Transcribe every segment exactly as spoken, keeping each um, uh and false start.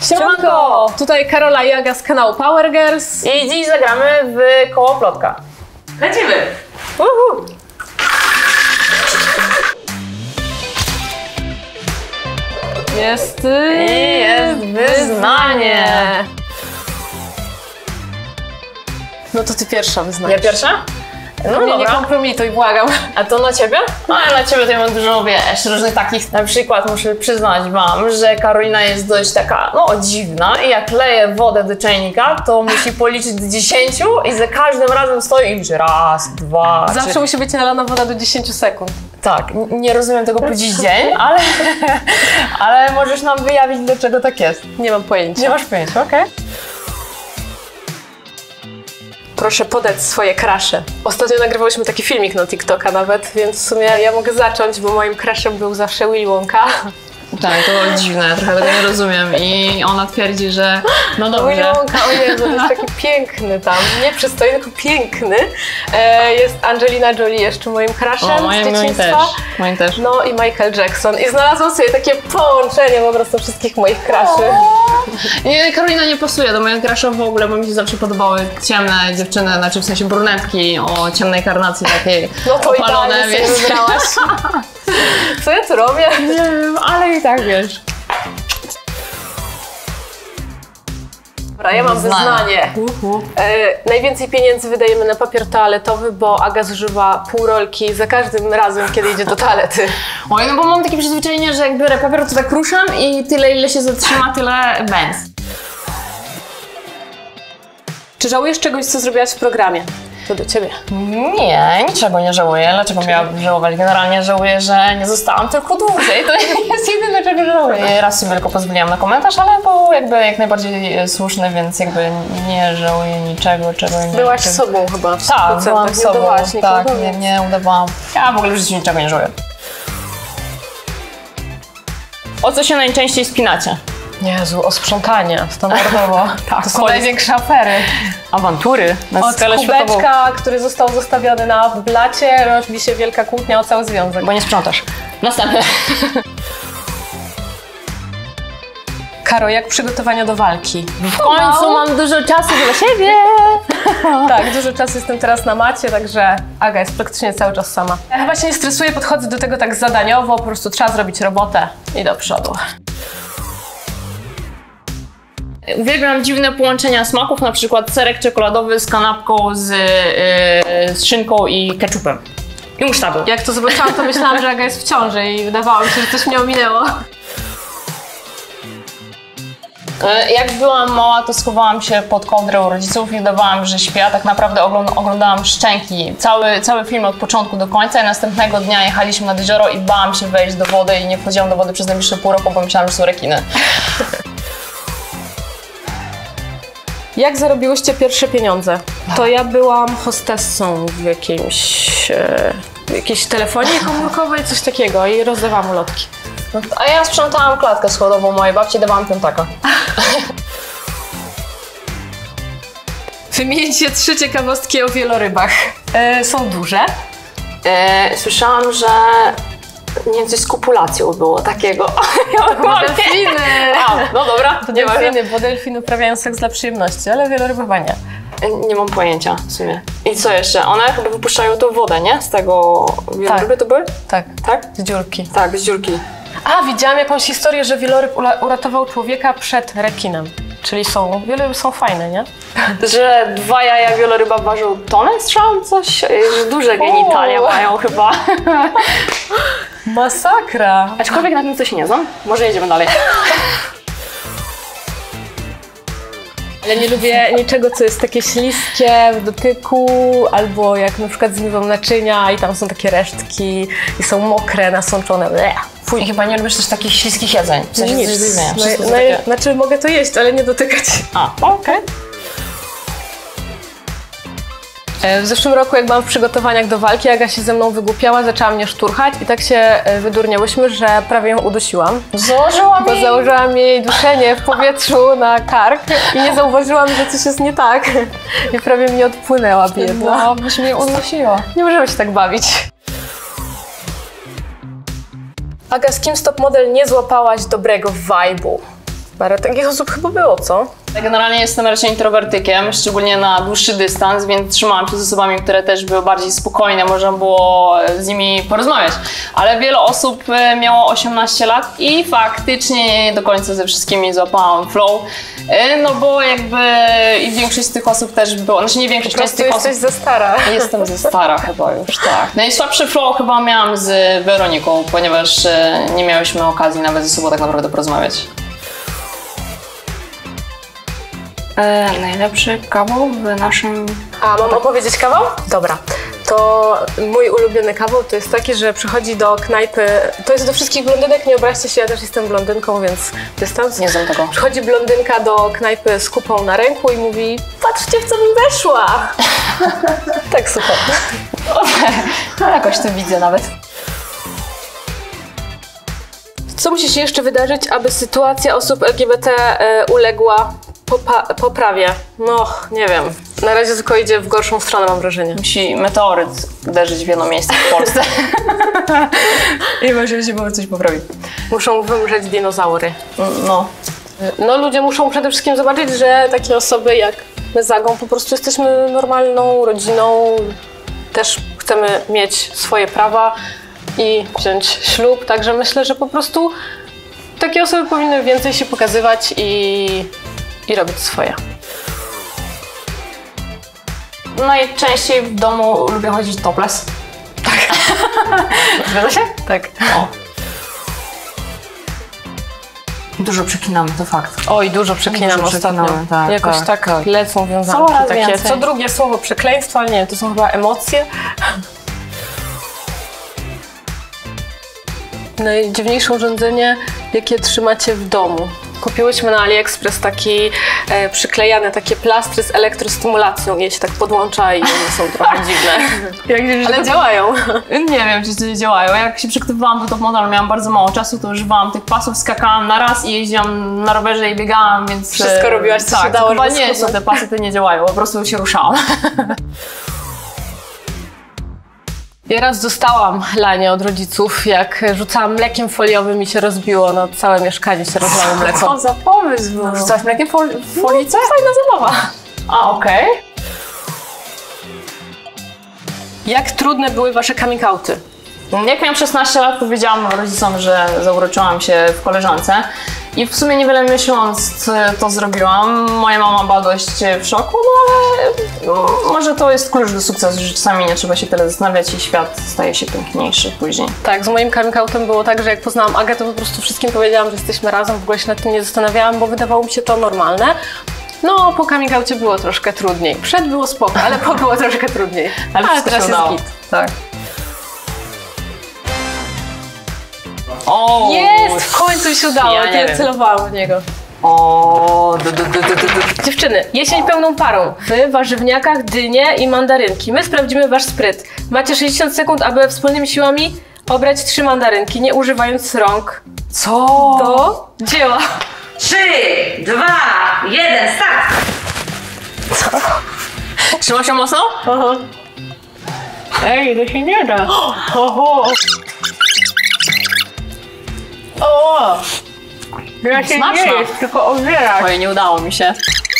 Siemanko! Tutaj Karola i Aga z kanału Power Girls. I dziś zagramy w koło plotka. Lecimy! Uhu. Jest... I jest wyznanie. No to ty pierwsza wyznajesz. Ja pierwsza? No mnie nie kompromituj, błagam. A to na ciebie? No ja na ciebie to ja mam dużo, wiesz, różnych takich. Na przykład muszę przyznać wam, że Karolina jest dość taka, no dziwna i jak leje wodę do czajnika, to musi policzyć do dziesięciu i za każdym razem stoi i liczy raz, dwa, Zawsze trzy. musi być nalana woda do dziesięciu sekund. Tak, nie rozumiem tego po dziś dzień, ale, ale możesz nam wyjawić, dlaczego tak jest. Nie mam pojęcia. Nie masz pojęcia, okej? Okay. Proszę podać swoje crushe. Ostatnio nagrywałyśmy taki filmik na TikToka nawet, więc w sumie ja mogę zacząć, bo moim crushem był zawsze Willy Wonka. Tak, to dziwne, trochę tego nie rozumiem i ona twierdzi, że no dobrze. Willy Wonka, o Jezu, to jest taki piękny tam, nie przystojny, tylko piękny. E, jest Angelina Jolie jeszcze moim crushem o, moim, z dzieciństwa. Moim też, moim też. No i Michael Jackson. I znalazłam sobie takie połączenie po prostu wszystkich moich cruszy. Nie, Karolina nie pasuje do moich crushów w ogóle, bo mi się zawsze podobały ciemne dziewczyny, znaczy w sensie brunetki o ciemnej karnacji takiej no to opalone, idealnie więc... sobie wybrałaś. Co ja tu robię? Nie wiem, ale i tak wiesz. Dobra, ja mam wyznanie. Uh-huh. e, najwięcej pieniędzy wydajemy na papier toaletowy, bo Aga zużywa pół rolki za każdym razem, kiedy idzie do toalety. Oj, no bo mam takie przyzwyczajenie, że jak biorę papier, to tak ruszam i tyle, ile się zatrzyma, tyle bęc. Czy żałujesz czegoś, co zrobiłaś w programie? To do ciebie. Nie, niczego nie żałuję. Dlaczego miałabym żałować? Generalnie żałuję, że nie zostałam tylko dłużej. To jest jedyne, czego żałuję. Raz sobie tylko pozwoliłam na komentarz, ale był jakby jak najbardziej słuszny, więc jakby nie żałuję niczego, czego nie... Byłaś czego... sobą chyba w Tak, byłam nie sobą. Tak, nikogo, nie, nie udawałam. Ja w ogóle w życiu niczego nie żałuję. O co się najczęściej spinacie? Jezu, o sprzątanie, standardowo. Tak, to są chodź. największe afery. Awantury na Od skalę kubeczka, światową. który został zostawiony na blacie, robi się wielka kłótnia o cały związek. Bo nie sprzątasz. Następne. Karo, jak przygotowania do walki? W końcu mam dużo czasu dla siebie. Tak, dużo czasu jestem teraz na macie, także Aga jest praktycznie cały czas sama. Ja chyba się nie stresuję, podchodzę do tego tak zadaniowo, po prostu trzeba zrobić robotę i do przodu. Uwielbiam dziwne połączenia smaków, na przykład serek czekoladowy z kanapką z, yy, z szynką i ketchupem. I musztardą. Jak to zobaczyłam, to myślałam, że Aga jest w ciąży i wydawało mi się, że coś mnie ominęło. Jak byłam mała, to schowałam się pod kołdrę u rodziców i udawałam, że śpię. Tak naprawdę oglądałam Szczęki. Cały, cały film od początku do końca i następnego dnia jechaliśmy nad jezioro i bałam się wejść do wody i nie wchodziłam do wody przez najbliższe pół roku, bo myślałam, że są rekiny. Jak zarobiłyście pierwsze pieniądze? To ja byłam hostessą w jakimś, e, w jakiejś telefonii komórkowej, coś takiego i rozdawałam ulotki. No, a ja sprzątałam klatkę schodową mojej babci i dawałam piątaka. Wymieńcie trzy ciekawostki o wielorybach. E, są duże. E, słyszałam, że nie wiem, coś z kopulacją było takiego. To delfiny! A, no dobra, to nie delfiny, bo delfiny uprawiają seks dla przyjemności, ale wieloryby chyba nie. Nie mam pojęcia w sumie. I co jeszcze? One chyba wypuszczają tą wodę, nie? Z tego wieloryby tak. to były? Tak. Tak? Z dziurki. Tak, z dziurki. A, widziałam jakąś historię, że wieloryb uratował człowieka przed rekinem. Czyli są, wieloryby są fajne, nie? Że dwa jaja wieloryba ważą tonę, słyszałam coś, że duże genitalia o. mają chyba. Masakra! Aczkolwiek na tym coś nie znam. Może jedziemy dalej. Ale nie lubię niczego, co jest takie śliskie w dotyku, albo jak na przykład zmywam naczynia i tam są takie resztki i są mokre, nasączone. Fuj. I chyba nie lubisz też takich śliskich jedzeń. W sensie nic. Coś no, no, takie... Znaczy mogę to jeść, ale nie dotykać. A, okej. Okay. W zeszłym roku, jak byłam w przygotowaniach do walki, Aga się ze mną wygłupiała, zaczęła mnie szturchać i tak się wydurniałyśmy, że prawie ją udusiłam. Założyłam Bo jej... założyłam jej duszenie w powietrzu na kark i nie zauważyłam, że coś jest nie tak. I prawie mnie odpłynęła, biedna. No, byś mnie udusiła. Nie możemy się tak bawić. Aga, z kim z top model nie złapałaś dobrego vibe'u? Parę takich osób chyba było, co? Generalnie jestem raczej introwertykiem, szczególnie na dłuższy dystans, więc trzymałam się z osobami, które też były bardziej spokojne, można było z nimi porozmawiać. Ale wiele osób miało osiemnaście lat i faktycznie nie do końca ze wszystkimi złapałam flow, no bo jakby i większość z tych osób też było, znaczy nie większość, część z tych jesteś osób... za stara. Jestem za stara chyba już, tak. Najsłabszy flow chyba miałam z Weroniką, ponieważ nie miałyśmy okazji nawet ze sobą tak naprawdę porozmawiać. E, najlepszy kawał w naszym... A, mam opowiedzieć kawał? Dobra. To mój ulubiony kawał to jest taki, że przychodzi do knajpy, to jest do wszystkich blondynek, nie obraźcie się, ja też jestem blondynką, więc dystans. Nie znam tego. Przychodzi blondynka do knajpy z kupą na ręku i mówi: patrzcie, w co mi weszła! Tak, super. No, jakoś to widzę nawet. Co musi się jeszcze wydarzyć, aby sytuacja osób L G B T e, uległa popa- poprawie? No, nie wiem. Na razie tylko idzie w gorszą stronę, mam wrażenie. Musi meteoryt uderzyć w jedno miejsce w Polsce. I może się było coś poprawić. Muszą wymrzeć dinozaury. No. No, ludzie muszą przede wszystkim zobaczyć, że takie osoby jak my z Agą po prostu jesteśmy normalną rodziną. Też chcemy mieć swoje prawa i wziąć ślub, także myślę, że po prostu takie osoby powinny więcej się pokazywać i, i robić swoje. Najczęściej w domu lubię chodzić topless. Tak. Zgadza się? Tak. O. Dużo przeklinamy, to fakt. Oj, dużo przeklinamy Dużo ostatnio. przeklinamy, tak, Jakoś tak, tak, tak. lecą wiązanki Coraz takie. więcej. Co drugie słowo przekleństwo, ale nie wiem, to są chyba emocje. Najdziwniejsze urządzenie, jakie trzymacie w domu. Kupiłyśmy na AliExpress taki e, przyklejane takie plastry z elektrostymulacją. Je się tak podłącza i one są trochę dziwne. Jak, Ale działają. Nie wiem, czy to działają. Jak się przygotowywałam do top modelu, miałam bardzo mało czasu, to używałam tych pasów, skakałam na raz i jeździłam na rowerze i biegałam, więc... Wszystko robiłaś, co tak, się dało, chyba żeby nie są te pasy, te nie działają, po prostu się ruszałam. Ja raz dostałam lanie od rodziców, jak rzucałam mlekiem foliowym i się rozbiło, no całe mieszkanie się rozlało mleko. Co za pomysł był? No. Rzucałaś mlekiem fol w folice? No, fajna zabawa. A, okej. Okay. Jak trudne były wasze coming outy? Jak miałam szesnaście lat, powiedziałam rodzicom, że zauroczyłam się w koleżance i w sumie niewiele myśląc to zrobiłam. Moja mama była dość w szoku, no ale no, może to jest klucz do sukcesu, że czasami nie trzeba się tyle zastanawiać i świat staje się piękniejszy później. Tak, z moim coming outem było tak, że jak poznałam Agę, to po prostu wszystkim powiedziałam, że jesteśmy razem, w ogóle się nad tym nie zastanawiałam, bo wydawało mi się to normalne. No, po coming outie było troszkę trudniej. Przed było spoko, ale po było troszkę trudniej. Ale, ale teraz jest git. Tak. O, Jest! W końcu się udało, ja nie ja wiem. celowałam w niego. O, du, du, du, du, du. Dziewczyny, jesień pełną parą. Wy, warzywniakach, dynie i mandarynki. My sprawdzimy wasz spryt. Macie sześćdziesiąt sekund, aby wspólnymi siłami obrać trzy mandarynki, nie używając rąk. Co? Do dzieła. Trzy, dwa, jeden, start! Trzyma się mocno? Aha. Ej, to się nie da. Oho. O! Ja się Smaczna. nie jest, tylko obierać. Oj, nie udało mi się.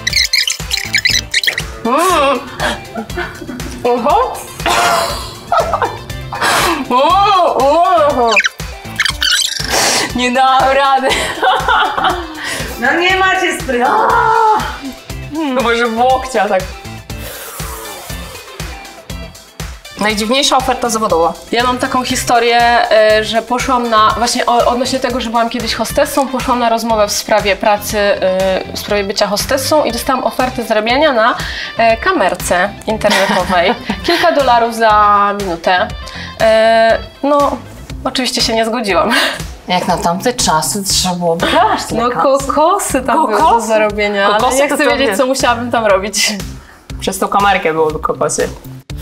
Mm. Oho. Nie dałam rady. No nie macie sprytu. No może w łokcia tak. Najdziwniejsza oferta zawodowa. Ja mam taką historię, e, że poszłam na, właśnie o- odnośnie tego, że byłam kiedyś hostessą, poszłam na rozmowę w sprawie pracy, e, w sprawie bycia hostessą i dostałam ofertę zarabiania na e, kamerce internetowej. Kilka dolarów za minutę. E, no, oczywiście się nie zgodziłam. Jak na tamte czasy trzeba było brać tyle No kasy. kokosy tam były do Kokosy? zarobienia, ale Kokosy nie to chcę to wiedzieć, nie. co musiałabym tam robić. Przez tą kamerkę byłoby kokosy.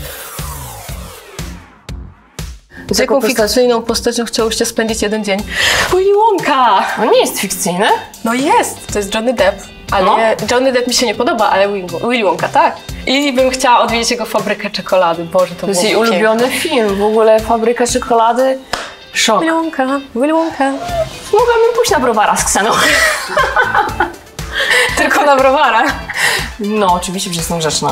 Z jaką fikcyjną postacią chciałyście spędzić jeden dzień? Willy Wonka! On nie jest fikcyjny? No jest, to jest Johnny Depp, ale No. Johnny Depp mi się nie podoba, ale Willy Willy Wonka tak. I bym chciała odwiedzić jego fabrykę czekolady, Boże, to, To jest było jej ulubiony film, w ogóle Fabryka Czekolady. Szok. Willy Wonka, Willy Wonka. mogłabym pójść na browara z Kseną. Tylko na browara. No, oczywiście, że jestem grzeczna.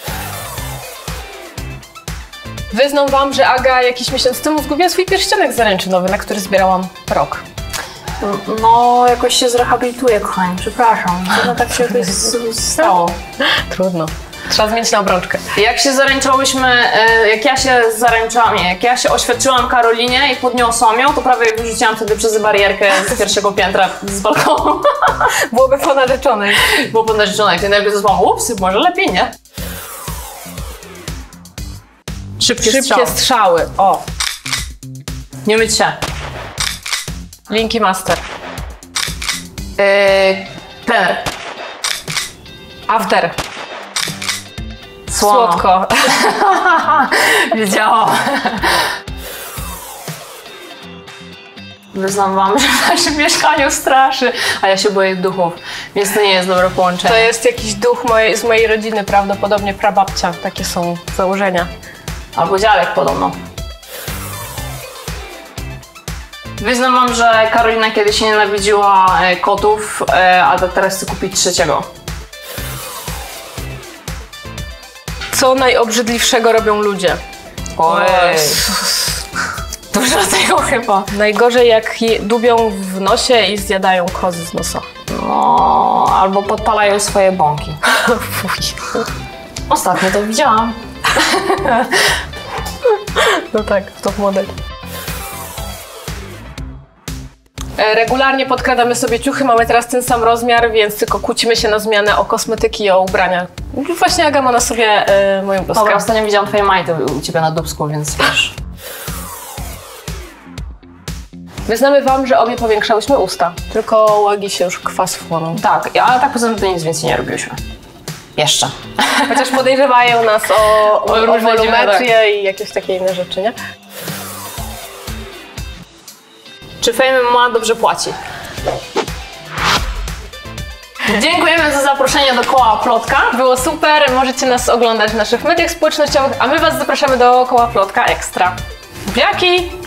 Wyznam wam, że Aga jakiś miesiąc temu zgubiła swój pierścionek zaręczynowy, na który zbierałam rok. No, jakoś się zrehabilituję, kochani, przepraszam. No tak się jakoś stało. Trudno. Trzeba zmienić na obrączkę. Jak się zaręczałyśmy, jak ja się zaręczałam, nie, jak ja się oświadczyłam Karolinie i podniosłam ją, to prawie wyrzuciłam wtedy przez barierkę z pierwszego piętra z balkonu. Byłoby po narzeczonej. Było po narzeczonej, to najpierw zesłałam, ups, może lepiej, nie? Szybkie, Szybkie strzały. strzały. O. Nie myć się. Linki Master. Yy, plener. After. Słono. Słodko. Wiedziałam. Wyznam wam, że w naszym mieszkaniu straszy, a ja się boję duchów, więc to nie jest dobre połączenie. To jest jakiś duch mojej, z mojej rodziny, prawdopodobnie prababcia. Takie są założenia. Albo dziadek podobno. Wyznam wam, że Karolina kiedyś nienawidziła e, kotów, e, a teraz chce kupić trzeciego. Co najobrzydliwszego robią ludzie? Oj. Dużo tego chyba. Najgorzej jak je dubią w nosie i zjadają kozy z nosa. No, albo podpalają swoje bąki. Fuj. Ostatnio to widziałam. No tak, top model. E, Regularnie podkradamy sobie ciuchy, mamy teraz ten sam rozmiar, więc tylko kłócimy się na zmianę o kosmetyki i o ubrania. Właśnie Aga ma na sobie e, moją bluzkę. Dobra, ostatnio widziałam twoje majty u ciebie na dubsku, więc wiesz. Wyznamy wam, że obie powiększałyśmy usta, tylko łagi się już kwas wchłonął. Tak, ale tak poza tym to nic więcej nie robiłyśmy. Jeszcze. Chociaż podejrzewają nas o, o, o różne wolumetrię dziwne, i jakieś takie inne rzeczy, nie? Czy Fame M M A dobrze płaci? Dziękujemy za zaproszenie do Koła Plotka. Było super, możecie nas oglądać w naszych mediach społecznościowych, a my was zapraszamy do Koła Plotka Ekstra. Buziaki!